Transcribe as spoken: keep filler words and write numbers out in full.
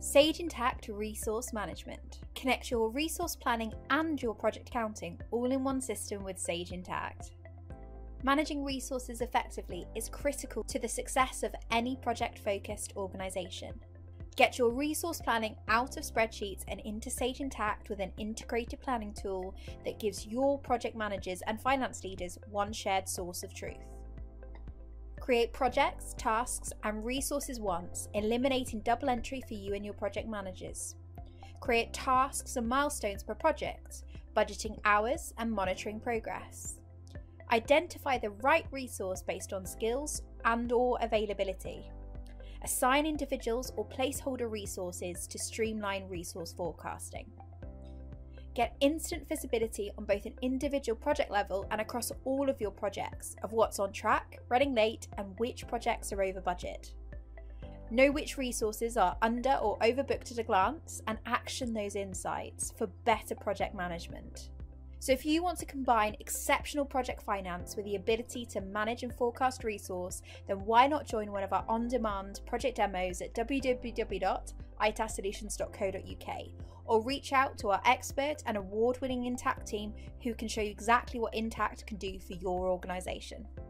Sage Intacct Resource Management. Connect your resource planning and your project accounting all in one system with Sage Intacct. Managing resources effectively is critical to the success of any project-focused organisation. Get your resource planning out of spreadsheets and into Sage Intacct with an integrated planning tool that gives your project managers and finance leaders one shared source of truth. Create projects, tasks, and resources once, eliminating double entry for you and your project managers. Create tasks and milestones per project, budgeting hours and monitoring progress. Identify the right resource based on skills and/or availability. Assign individuals or placeholder resources to streamline resource forecasting. Get instant visibility on both an individual project level and across all of your projects of what's on track, running late, and which projects are over budget. Know which resources are under or overbooked at a glance and action those insights for better project management. So if you want to combine exceptional project finance with the ability to manage and forecast resource, then why not join one of our on-demand project demos at w w w dot i t a s solutions dot co dot u k or reach out to our expert and award-winning Intacct team who can show you exactly what Intacct can do for your organisation.